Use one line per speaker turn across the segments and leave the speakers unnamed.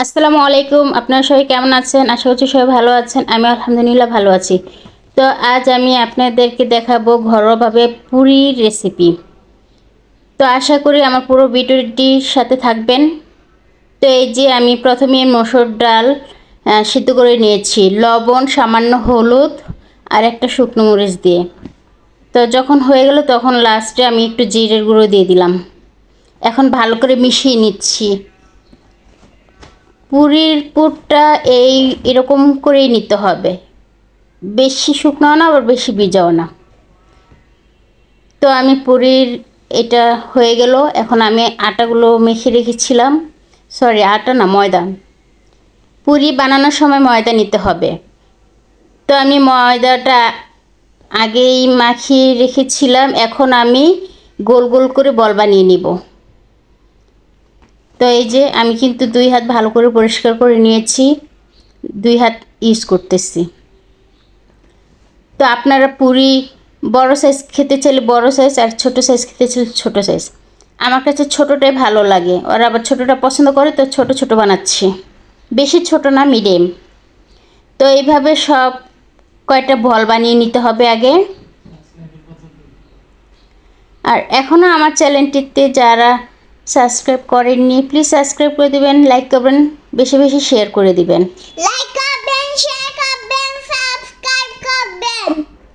আসসালামু আলাইকুম। আপনারা সবাই কেমন আছেন? আশা করছি সবাই ভালো আছেন। আমি আলহামদুলিল্লাহ ভালো আছি। তো আজ আমি আপনাদেরকে দেখাবো ঘরোয়াভাবে পুরীর রেসিপি। তো আশা করি আমার পুরো ভিডিওটির সাথে থাকবেন। তো এই যে আমি প্রথমে মসুর ডাল সিদ্ধ করে নিয়েছি, লবণ, সামান্য হলুদ আর একটা শুকনো মরিচ দিয়ে। তো যখন হয়ে গেল তখন লাস্টে আমি একটু জিরের গুঁড়ো দিয়ে দিলাম। এখন ভালো করে মিশিয়ে নিচ্ছি। পুরীর পুরটা এরকম করেই নিতে হবে, বেশি শুকনো না আবার বেশি ভিজাও না। তো আমি পুরীর এটা হয়ে গেল। এখন আমি আটাগুলো মেখে রেখেছিলাম, সরি আটা না, ময়দা। পুরি বানানোর সময় ময়দা নিতে হবে। তো আমি ময়দাটা আগেই মাখিয়ে রেখেছিলাম। এখন আমি গোল গোল করে বল বানিয়ে নিব। তো এই যে আমি কিন্তু 2 হাত ভালো করে পরিষ্কার করে নিয়েছি, 2 হাত ইউজ করতেছি। তো আপনারা পুরি বড় সাইজ খেতে চাইলে বড় সাইজ, আর ছোট সাইজ খেতে চাইলে ছোট সাইজ। আমার কাছে ছোটোটাই ভালো লাগে, ওরা আবার ছোটোটা পছন্দ করে, তো ছোট ছোট বানাচ্ছি, বেশি ছোট না, মিডিয়াম। তো এইভাবে সব কয়টা বল বানিয়ে নিতে হবে আগে। আর এখনও আমার চ্যানেলটিতে যারা সাবস্ক্রাইব করেননি প্লিজ সাবস্ক্রাইব করে দিবেন, লাইক করবেন, বেশি বেশি শেয়ার করে দিবেন।
লাইক করবেন, শেয়ার করবেন, সাবস্ক্রাইব করবেন।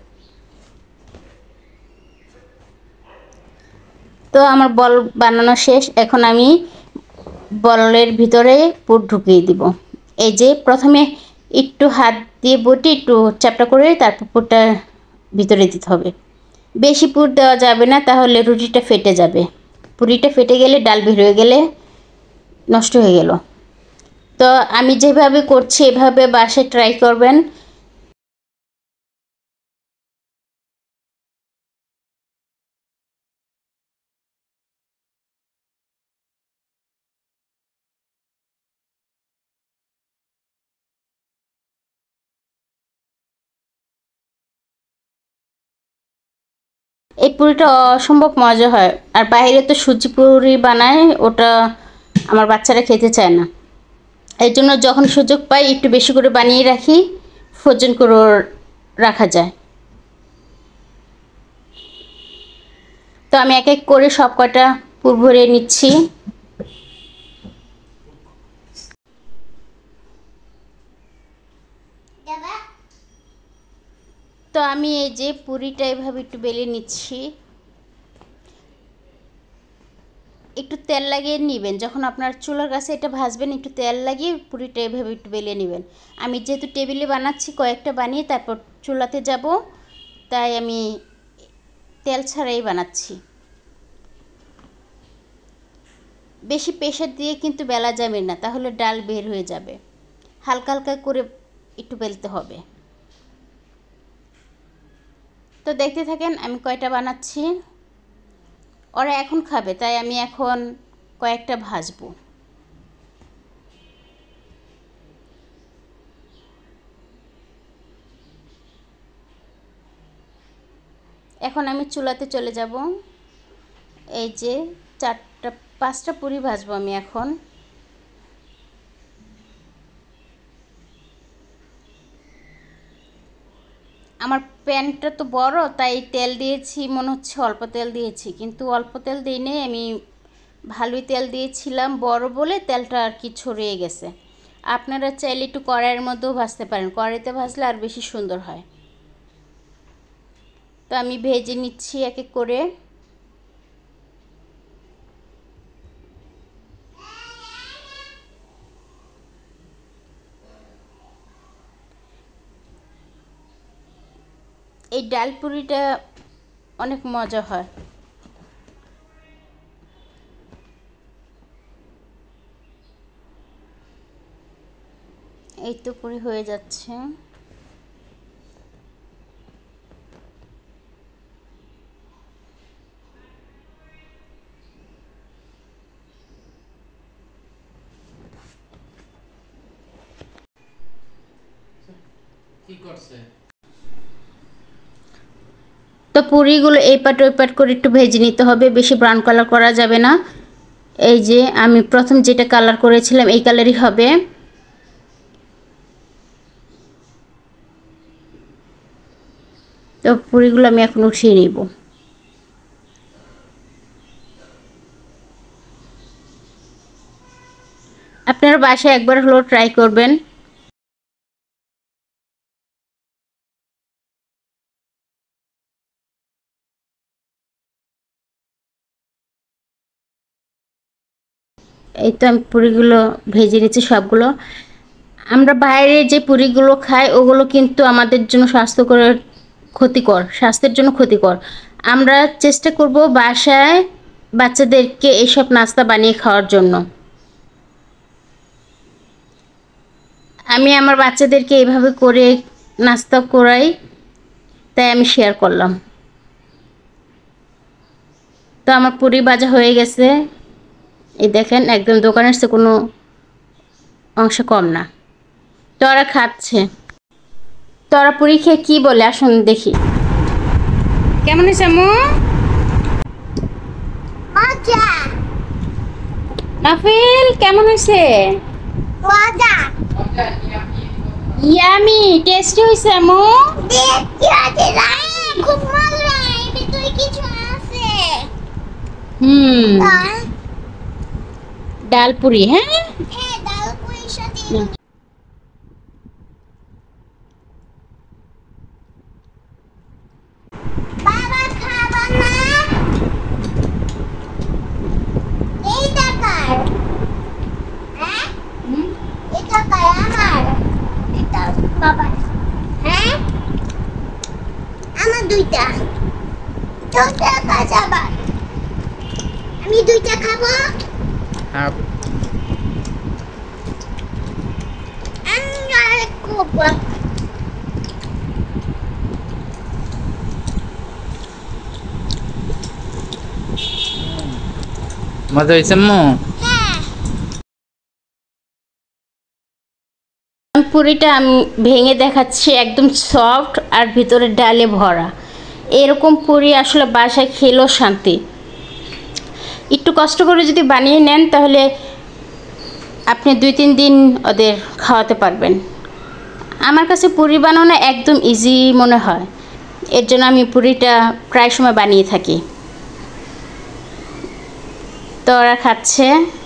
তো আমার বল বানানো শেষ। এখন আমি বলের ভিতরে পুর ঢুকিয়ে দিব। এই যে প্রথমে একটু হাত দিয়ে বটি একটু চ্যাপটা করে তারপর পুরটা ভিতরে দিতে হবে। বেশি পুর দেওয়া যাবে না, তাহলে রুটিটা ফেটে যাবে। পুরিটা ফেটে গেলে, ডাল বের হয়ে গেলে নষ্ট হয়ে গেল। তো আমি যেভাবে করছি এভাবে বাসায় ট্রাই করবেন। এই পুরিটা অসম্ভব মজা হয়। আর বাইরে তো সুজি পুরি বানায়, ওটা আমার বাচ্চারা খেতে চায় না। এই জন্য যখন সুযোগ পাই একটু বেশি করে বানিয়ে রাখি, ফ্রোজেন করে রাখা যায়। তো আমি এক এক করে সব কটা পুর ভরে নিচ্ছি। তো আমি এই যে পুরিটা এভাবে একটু বেলে নিচ্ছি। একটু তেল লাগিয়ে নেবেন, যখন আপনার চুলার কাছে এটা ভাজবেন একটু তেল লাগিয়ে পুরিটা এভাবে একটু বেলে নেবেন। আমি যেহেতু টেবিলে বানাচ্ছি কয়েকটা বানিয়ে তারপর চুলাতে যাব, তাই আমি তেল ছাড়াই বানাচ্ছি। বেশি প্রেশার দিয়ে কিন্তু বেলা যাবে না, তাহলে ডাল বের হয়ে যাবে। হালকা হালকা করে একটু বেলতে হবে। তো দেখতে থাকেন আমি কয়টা বানাচ্ছি। ওরা এখন খাবে তাই আমি এখন কয়েকটা ভাজবো। এখন আমি চুলাতে চলে যাব। এই যে 4-5টা পুরি ভাজবো আমি এখন। আমার প্যানটা তো বড়, তাই তেল দিয়েছি মনে হচ্ছে অল্প তেল দিয়েছি, কিন্তু অল্প তেল দিই নেই, আমি ভালোই তেল দিয়েছিলাম, বড় বলে তেলটা আর কি ছড়িয়ে গেছে। আপনারা চাইলে একটু কড়াইয়ের মধ্যেও ভাজতে পারেন, কড়াইতে ভাজলে আর বেশি সুন্দর হয়। তো আমি ভেজে নিচ্ছি এক এক করে। এই ডাল পুরিটা অনেক মজা হয়। এই তো পুরি হয়ে যাচ্ছে।
কি করছে?
তো পুরিগুলো এই পাট ওই পাট করে একটু ভেজে নিতে হবে, বেশি ব্রাউন কালার করা যাবে না। এই যে আমি প্রথম যেটা কালার করেছিলাম এই কালারই হবে। তো পুরিগুলো আমি এখন উঠিয়ে নিব। আপনারা বাসায় একবার হলো ট্রাই করবেন। এই তো আমি পুরিগুলো ভেজে নিচ্ছি সবগুলো। আমরা বাইরে যে পুরিগুলো খাই ওগুলো কিন্তু আমাদের জন্য স্বাস্থ্যের জন্য ক্ষতিকর। আমরা চেষ্টা করব বাসায় বাচ্চাদেরকে এইসব নাস্তা বানিয়ে খাওয়ার জন্য। আমি আমার বাচ্চাদেরকে এইভাবে করে নাস্তা করাই, তাই আমি শেয়ার করলাম। তো আমার পুরি ভাজা হয়ে গেছে, এই দেখেন একদম দোকানের চেয়ে কোনো অংশ কম না। তোরা খাচ্ছে, তোরা পুরি খেয়ে কী বলে আসুন দেখি। কেমন হয়েছে আম্মু?
মজা
নাফিল কেমন হয়েছে?
মজা
ইয়ামি টেস্টি হয়েছে আম্মু।
দেখতে আছে রাই খুব মজা এর ভিতরে কিছু আছে আর
ডাল পুরি। হ্যাঁ
ডাল পুরির সাথে বাবা খাবা না এইটা কার হ্যাঁ এটা কার আমার এটা বাবা হ্যাঁ আমার দুইটা দুইটা খাবা আমি দুইটা খাবো আমি আরেক খাবো
মজা হয়েছে আম্মু?
পুরিটা আমি ভেঙে দেখাচ্ছি, একদম সফট আর ভিতরে ডালে ভরা। এরকম পুরি আসলে বাসায় খেলেও শান্তি। একটু কষ্ট করে যদি বানিয়ে নেন তাহলে আপনি 2-3 দিন ওদের খাওয়াতে পারবেন। আমার কাছে পুরি বানানো একদম ইজি মনে হয়, এর জন্য আমি পুরিটা প্রায় সময় বানিয়ে থাকি। তো ওরা খাচ্ছে,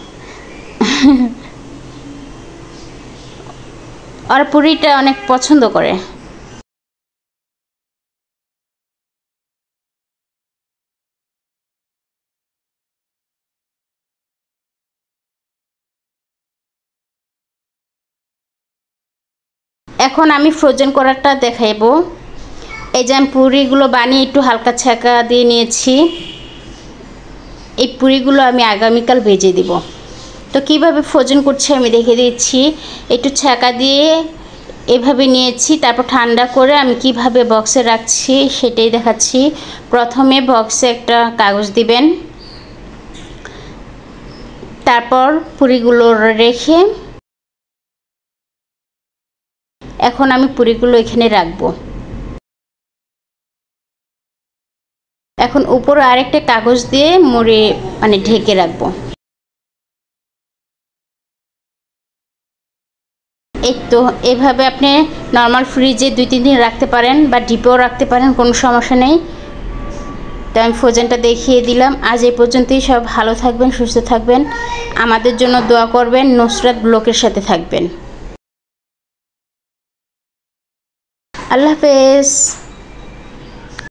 ওরা পুরিটা অনেক পছন্দ করে। এখন আমি ফ্রোজেন করাটা দেখাবো। এই যে আমি পুরিগুলো বানিয়ে একটু হালকা ছ্যাঁকা দিয়ে নিয়েছি। এই পুরিগুলো আমি আগামীকাল ভেজে দিব। তো কিভাবে ফ্রোজেন করছি আমি দেখে দিচ্ছি। একটু ছ্যাঁকা দিয়ে এভাবে নিয়েছি, তারপর ঠান্ডা করে আমি কিভাবে বক্সে রাখছি সেটাই দেখাচ্ছি। প্রথমে বক্সে একটা কাগজ দিবেন, তারপর পুরিগুলো রেখে এখন আমি পুরিগুলো এখানে রাখবো। এখন উপরে আরেকটা কাগজ দিয়ে মুড়ে ঢেকে রাখবো। এই তো এভাবে আপনি নর্মাল ফ্রিজে 2-3 দিন রাখতে পারেন বা ডিপেও রাখতে পারেন, কোনো সমস্যা নেই। তো আমি ফ্রোজেনটা দেখিয়ে দিলাম। আজ এই পর্যন্তই। সব ভালো থাকবেন, সুস্থ থাকবেন, আমাদের জন্য দোয়া করবেন, নুসরাত ব্লকের সাথে থাকবেন। আল্লাহ হাফেজ।